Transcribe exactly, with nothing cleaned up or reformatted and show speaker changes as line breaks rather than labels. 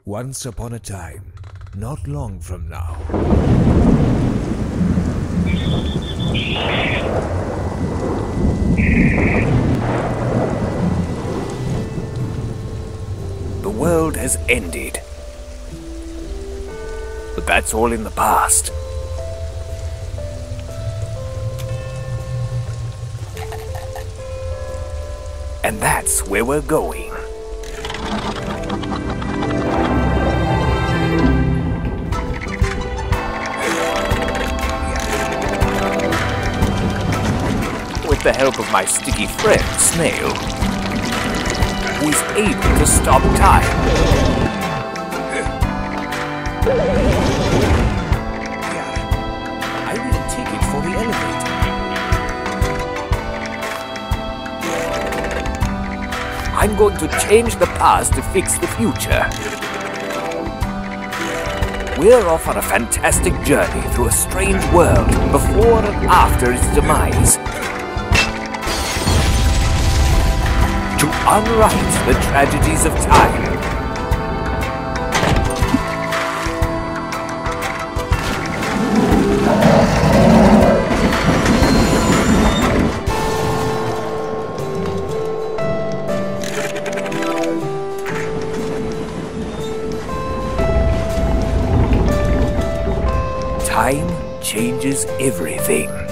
Once upon a time, not long from now. The world has ended. But that's all in the past. And that's where we're going. With the help of my sticky friend, Snail, who is able to stop time. I need a ticket for the elevator. I'm going to change the past to fix the future. We're off on a fantastic journey through a strange world before and after its demise. To unwrite the tragedies of time. Time changes everything.